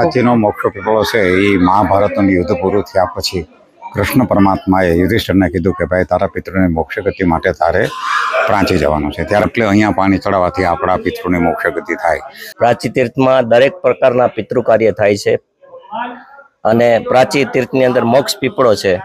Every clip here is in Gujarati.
પ્રાચીનો મોક્ષ પીપળો છે એ મહાભારતનું યુદ્ધ પૂરું થયા પછી કૃષ્ણ પરમાત્માએ યુધિષ્ઠિરને કીધું કે ભાઈ તારા પિતૃની મોક્ષ ગતિ માટે તારે પ્રાંચી જવાનું છે. ત્યારે એટલે અહીંયા પાણી ચડાવવાથી આપણા પિતૃની મોક્ષ ગતિ થાય. પ્રાચી તીર્થમાં દરેક પ્રકારના પિતૃ કાર્ય થાય છે અને પ્રાચી તીર્થની અંદર મોક્ષ પીપળો છે.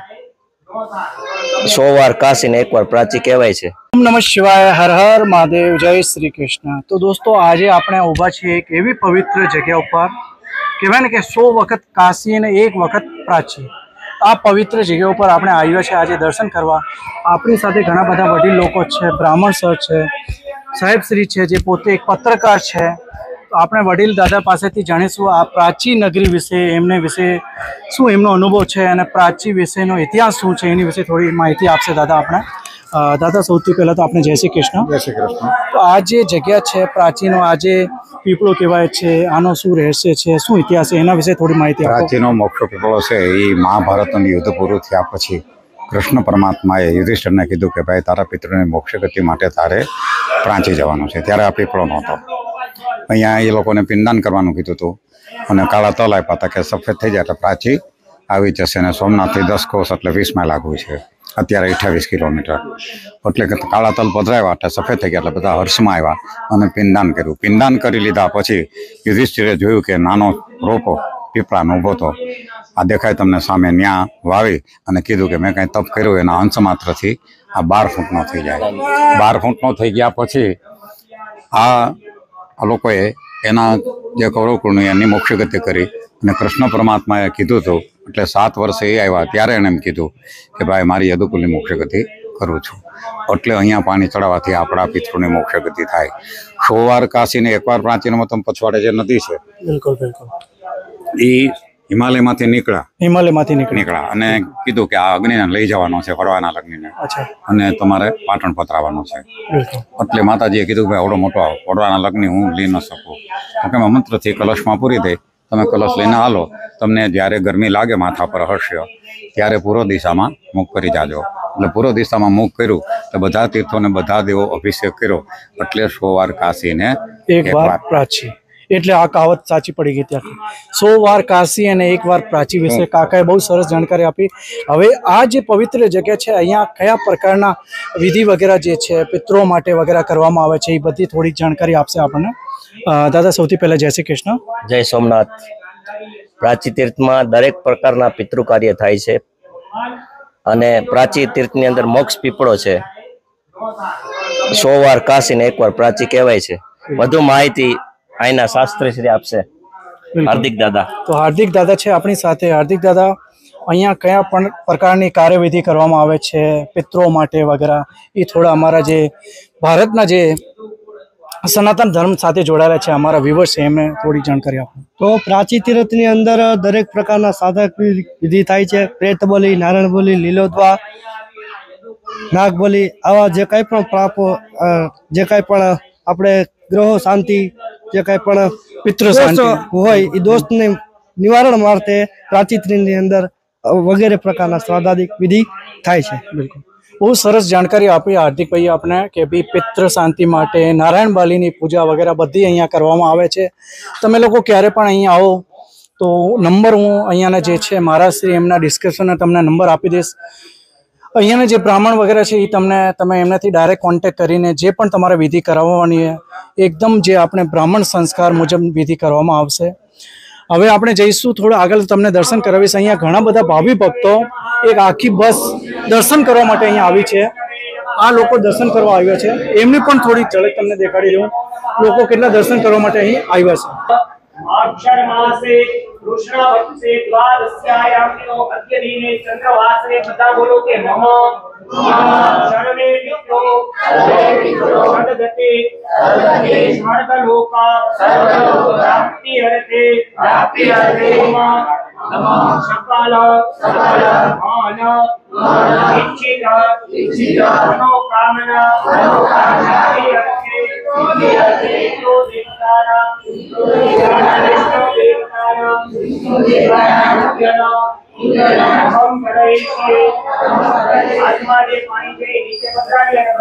100 વાર કાશી ને 1 વાર પ્રાચી કહેવાય છે. ઓમ નમઃ શિવાય, હર હર મહાદેવ, જય શ્રી કૃષ્ણ. તો દોસ્તો આજે આપણે ઊભા છીએ એક એવી પવિત્ર જગ્યા ઉપર, કહેવાય ને કે 100 વખત કાશી અને 1 વખત પ્રાચી. આ પવિત્ર જગ્યા ઉપર આપણે આવ્યા છે આજે દર્શન કરવા. આપણી સાથે ઘણા બધા વડીલ લોકો છે, બ્રાહ્મણ સર છે, સાહેબ શ્રી છે જે પોતે એક પત્રકાર છે. તો આપણે વડીલ દાદા પાસેથી જાણીશું આ પ્રાચી નગરી વિશે, એમને વિશે શું એમનો અનુભવ છે અને પ્રાચી વિશેનો ઇતિહાસ શું છે એની વિશે થોડી માહિતી આપશે દાદા. આપણે દાદા સૌથી પહેલાં તો આપણે જય શ્રી કૃષ્ણ. જય શ્રી કૃષ્ણ. તો આ જે જગ્યા છે પ્રાચીનો, આ જે પીપળો કહેવાય છે, આનો શું રહસ્ય છે, શું ઇતિહાસ છે, એના વિશે થોડી માહિતી આપો. પ્રાચીનો મોક્ષ પીપળો છે એ મહાભારતનું યુદ્ધ પૂરું થયા પછી કૃષ્ણ પરમાત્માએ યુધિષ્ઠિરને કીધું કે ભાઈ તારા પિતૃની મોક્ષ ગતિ માટે તારે પ્રાંચી જવાનું છે. ત્યારે આ પીપળો નહોતો. અહીંયા એ લોકોને પિંડદાન કરવાનું કીધું હતું અને કાળા તલ આપ્યા હતા કે સફેદ થઈ જાય એટલે પ્રાચી આવી જશે. અને સોમનાથથી 10 કોસ એટલે 20 માઇલ આગળ છે, અત્યારે 28 કિલોમીટર. એટલે કે કાળા તલ પધરાવ્યા એટલે સફેદ થઈ ગયા એટલે બધા હર્ષમાં આવ્યા અને પિંડદાન કર્યું. પિંડદાન કરી લીધા પછી યુધિષ્ઠિરે જોયું કે નાનો રોપો પીપળાનો ઊભો હતો, આ દેખાય તમને સામે, ન્યા વાવી અને કીધું કે મેં કાંઈ તપ કર્યું એના અંશ માત્રથી આ 12 ફૂટનો થઈ જાય. 12 ફૂટનો થઈ ગયા પછી આ લોકોએ એના જે કૌરવકુળની એની મોક્ષ ગતિ કરી અને કૃષ્ણ પરમાત્માએ કીધું હતું. એટલે 7 વર્ષે એ આવ્યા ત્યારે એણે એમ કીધું કે ભાઈ મારી યદુકુલની મોક્ષ ગતિ કરું છું. એટલે અહીંયા પાણી ચડાવવાથી આપણા પિતૃની મોક્ષ ગતિ થાય. 100 વાર કાશીને 1 વાર પ્રાચીનમાં તમે પછવાડે જે નદી છે, બિલકુલ બિલકુલ, એ હિમાલયમાંથી નીકળ્યા અને કીધું કે આ અગ્નિને લઈ જવાનો છે, ફરવાના અગ્નિને, અને તમારે પાટણ પતરાવવાનો છે. એટલે માતાજીએ કીધું કે ભાઈ આવડો મોટો ફરવાના લગ્ન હું લઈ ન શકું. તો કે મંત્રથી કલશમાં પૂરી દઈ, તમે કલશ લઈને હાલો, તમને જ્યારે ગરમી લાગે માથા પર હર્ષ્ય ત્યારે પૂર્વ દિશામાં મુખ કરી જાજો. એટલે પૂર્વ દિશામાં મુખ કર્યું તો બધા તીર્થોને બધા દેવો અભિષેક કર્યો. એટલે 100 વાર કાશીને 1 વાર પ્રાચી. એટલે આ કહાવત સાચી પડી ગઈ ત્યાં. 100 વાર કાશી અને 1 વાર પ્રાચી વિશે કાકાએ બહુ સરસ જાણકારી આપી. હવે આ જે પવિત્ર જગ્યા છે અહીંયા કયા પ્રકારના વિધિ વગેરે જે છે પિતૃઓ માટે વગેરે કરવામાં આવે છે એ બધી થોડીક જાણકારી આપશે આપણને. દાદા સૌથી પહેલાં જય શ્રી કૃષ્ણ. જય સોમનાથ. પ્રાચી તીર્થમાં દરેક પ્રકારના પિતૃ કાર્ય થાય છે અને પ્રાચી તીર્થની અંદર મોક્ષ પીપળો છે. 100 વાર કાશી ને 1 વાર પ્રાચી કહેવાય છે. વધુ માહિતી અહીંના શાસ્ત્રી શ્રી આપશે, હાર્દિક દાદા. તો હાર્દિક દાદા છે આપણી સાથે. હાર્દિક દાદા, અહીંયા કયા પણ પ્રકારની કાર્યવિધિ કરવામાં આવે છે પિતૃઓ માટે વગેરે એ થોડા અમારા જે ભારતના જે સનાતન ધર્મ સાથે જોડાયેલા છે અમારા વ્યુઅર્સ છે એમને થોડી જાણકારી આપો. તો પ્રાચી તીર્થની અંદર દરેક પ્રકારના સાધક વિધિ થાય છે. પ્રેત બલિ, નારાયણ બલિ, લીલોદ્વા, નાગ બલિ, આવા જે કાંઈ પણ પાપો, જે કાંઈ પણ આપણે ગ્રહો શાંતિ, જે કાંઈ પણ પિતૃ શાંતિ હોય એ દોષને નિવારણ માટે પ્રાચી તીર્થની અંદર વગેરે પ્રકારના શ્રાદ્ધાદિક વિધિ થાય છે. બિલકુલ, બહુ સરસ જાણકારી આપી હાર્દિકભાઈ આપણે કે ભાઈ પિતૃ શાંતિ માટે નારાયણ બાલીની પૂજા વગેરે બધી અહીંયા કરવામાં આવે છે. તમે લોકો ક્યારે પણ અહીંયા આવો તો નંબર હું અહીંયાના જે છે મારા શ્રી એમના ડિસ્ક્રિપ્શનમાં તમને નંબર આપી દઈશ. અહીંયાના જે બ્રાહ્મણ વગેરે છે એ તમે એમનાથી ડાયરેક્ટ કોન્ટેક્ટ કરીને જે પણ તમારે વિધિ કરાવવાની એકદમ જે આપણે બ્રાહ્મણ સંસ્કાર મુજબ વિધિ કરવામાં આવશે. હવે આપણે જઈશું થોડું આગળ, તમને દર્શન કરાવીશ. અહીંયા ઘણા બધા ભાવિ ભક્તો એક આખી બસ દર્શન કરવા માટે અહીંયા આવી છે. આ લોકો દર્શન કરવા આવ્યા છે, એમની પણ થોડી ઝલક તમને દેખાડી દઉં લોકો કેટલા દર્શન કરવા માટે અહીં આવ્યા છે. अक्षर मासे कृष्ण वत्से द्वादस्यायाम्यो अद्य दिने चंद्रवासरे बता बोलो के मम शरणे विप्रो सदगते सर्वलोका प्राप्ति हरते नमः सकल मान इच्छित मनोकामना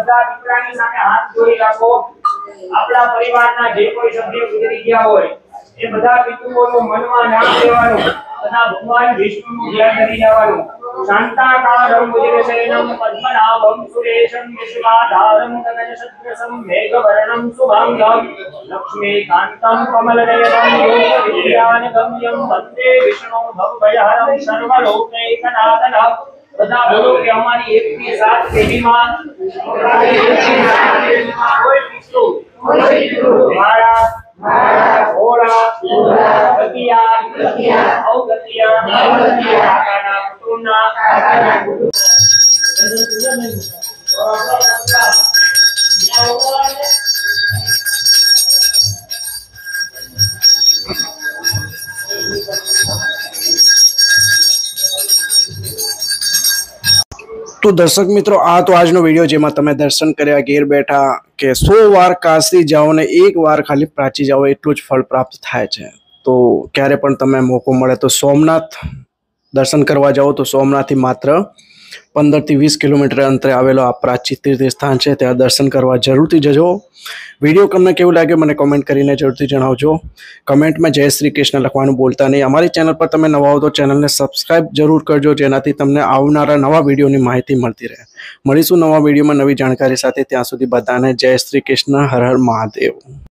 આપણા પરિવારના જે કોઈ સભ્ય ગુજરી ગયા હોય એ બધા પિતૃઓનું મનમાં નામ લેવાનું તથા ભગવાન વિષ્ણુનું ધ્યાન કરી જવાનું. શાંતાકારમ ભુજગશયનમ પદ્મનાભમ સુરેશમ વિશ્વાધારમ ગગનસદૃશમ મેઘવર્ણમ શુભાંગમ લક્ષ્મીકાંતમ કમલનયનમ યોગવિદ્યાનગમ્યમ વંદે વિષ્ણુ ભવભયહરમ સર્વલોકૈકનાથનમ. બધા બોલો કે અમારી 1 થી 7 પેઢીમાં કોઈ પિતૃ મારા ઓળા ગતિયા અવગતિયા કાકાના કુટુંબના તો દર્શક મિત્રો, આ તો આજનો વિડીયો જેમાં તમે દર્શન કર્યા ઘેર બેઠા કે 100 વાર કાશી જાઓ ને 1 વાર ખાલી પ્રાચી જાઓ એટલું જ ફળ પ્રાપ્ત થાય છે. તો ક્યારે પણ તમે મોકો મળે તો સોમનાથ દર્શન કરવા જાઓ તો સોમનાથથી માત્ર 15 થી 20 કિલોમીટર અંતરે આવેલો આ પ્રાચી તીર્થ સ્થાન છે, ત્યાં દર્શન કરવા જરૂરથી જજો. વિડીયો તમને કેવું લાગ્યો મને કોમેન્ટ કરીને જરૂરથી જણાવજો. કમેન્ટમાં જય શ્રી કૃષ્ણ લખવાનું ભૂલતા નહીં. અમારી ચેનલ પર તમે નવા હો તો ચેનલને સબસ્ક્રાઇબ જરૂર કરજો, જેનાથી તમને આવનારા નવા વિડીયોની માહિતી મળતી રહે. મળીશું નવા વિડીયોમાં નવી જાણકારી સાથે. ત્યાં સુધી બધાને જય શ્રી કૃષ્ણ. હર હર મહાદેવ.